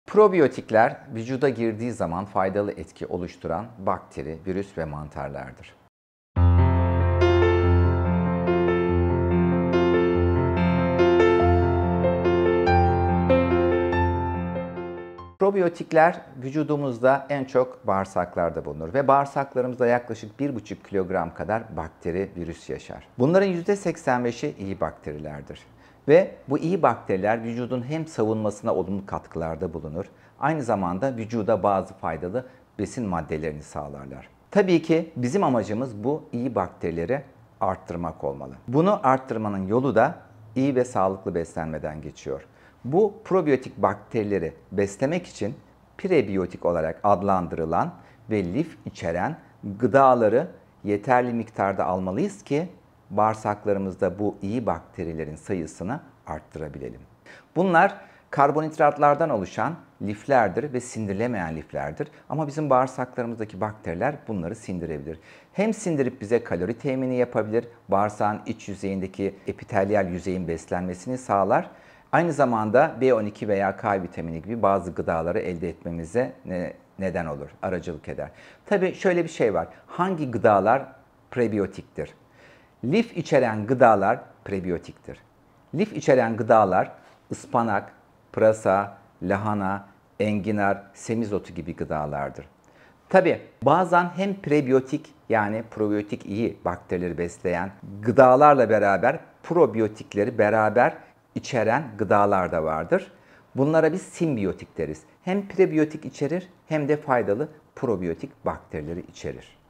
Probiyotikler vücuda girdiği zaman faydalı etki oluşturan bakteri, virüs ve mantarlardır. Probiyotikler vücudumuzda en çok bağırsaklarda bulunur ve bağırsaklarımızda yaklaşık 1,5 kilogram kadar bakteri, virüs yaşar. Bunların %85'i iyi bakterilerdir. Ve bu iyi bakteriler vücudun hem savunmasına olumlu katkılarda bulunur, aynı zamanda vücuda bazı faydalı besin maddelerini sağlarlar. Tabii ki bizim amacımız bu iyi bakterileri arttırmak olmalı. Bunu arttırmanın yolu da iyi ve sağlıklı beslenmeden geçiyor. Bu probiyotik bakterileri beslemek için prebiyotik olarak adlandırılan ve lif içeren gıdaları yeterli miktarda almalıyız ki bağırsaklarımızda bu iyi bakterilerin sayısını arttırabilelim. Bunlar karbonhidratlardan oluşan liflerdir ve sindirilemeyen liflerdir. Ama bizim bağırsaklarımızdaki bakteriler bunları sindirebilir. Hem sindirip bize kalori temini yapabilir, bağırsağın iç yüzeyindeki epitelyal yüzeyin beslenmesini sağlar. Aynı zamanda B12 veya K vitamini gibi bazı gıdaları elde etmemize neden olur, aracılık eder. Tabii şöyle bir şey var. Hangi gıdalar prebiyotiktir? Lif içeren gıdalar prebiyotiktir. Lif içeren gıdalar ıspanak, pırasa, lahana, enginar, semizotu gibi gıdalardır. Tabii bazen hem prebiyotik yani probiyotik iyi bakterileri besleyen gıdalarla beraber probiyotikleri beraber içeren gıdalar da vardır. Bunlara biz simbiyotik deriz. Hem prebiyotik içerir hem de faydalı probiyotik bakterileri içerir.